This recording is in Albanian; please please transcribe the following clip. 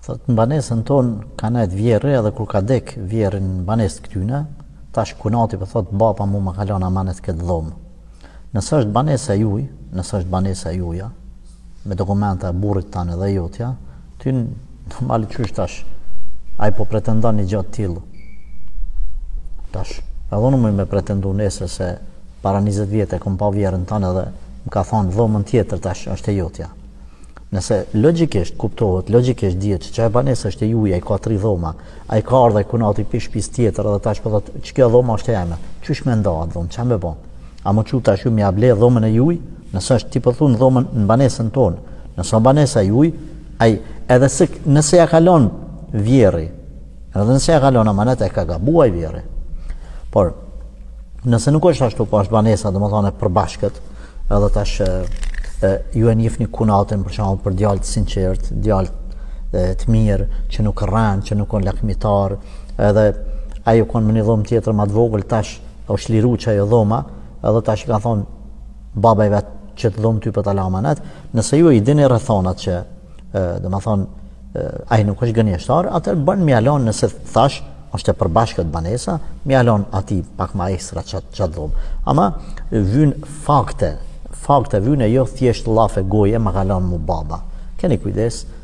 Thot, në banesën tonë ka nejt vjerë edhe kur ka dek vjerë në banesë këtyne, tash kunati për thot, baba mu më kalon amanet këtë dhomë. Nësë është banesa juja, me dokumenta e burrit tanë edhe jotja, ty normali qysh tash, a i po pretendon një gjatë tillë. Tash, edhe unë më me pretendu nesër se para 20 vjetë e kom pa vjerën tanë edhe më ka thonë dhomën tjetër tash është e jotja. Nëse logjikisht kuptohet, logjikisht dihet që e banesa është e juja, i ka 3 dhoma, a i ka ardha i kunati pi shtëpis tjetër edhe tash po thotë që kjo dhoma është e jeme. Qysh me ndohat dhomë, ç'a me bë? A më çu tash ju më ble dhomën e juj, nëse është ti po thon dhomën në banesën tonë, nëse banesa e juj, ai edhe nëse ja kalon vjerri, edhe nëse ja kalon amanet e ka gabuar vjerri. Por nëse nuk është ashtu, po është banesa, domethënë e përbashkët, edhe tash ju e njihni kunatin për shembull për djalë të sinqert, djalë të mirë, që nuk rran, që nuk on lakmitar, edhe ai u kon në një dhomë tjetër më të vogël, tash është liru që ajo dhoma, edhe tash i ka thonë baba i vet që të dhomë ty për ta amanet, nëse ju i dini rrethonat që domethënë ai nuk është gënjeshtar, atë bën mjalon nëse thash është e përbashkët banesa, mjalon ati pak ma ekstra çat dhomë. Ama vyn fakte vyn e jo thjesht llafe goje më kalon mu baba. Keni kujdes,